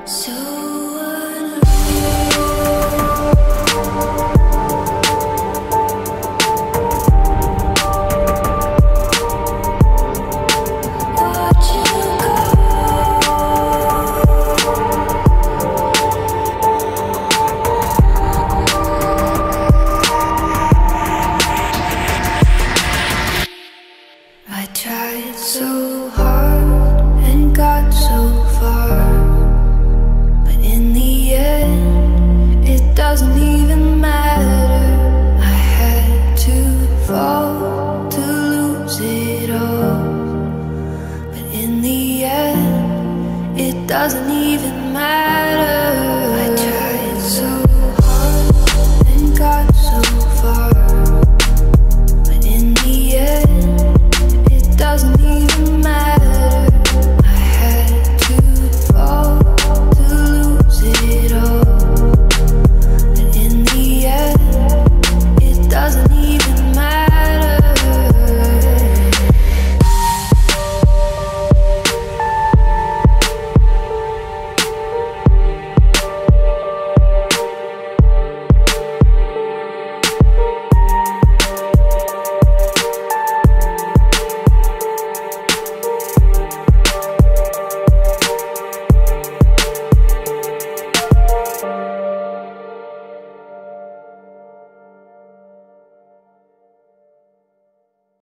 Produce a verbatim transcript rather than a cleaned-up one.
So I tried so hard and got so far, but in the end, it doesn't even matter. I had to fall to lose it all, but in the end, it doesn't even matter. I tried so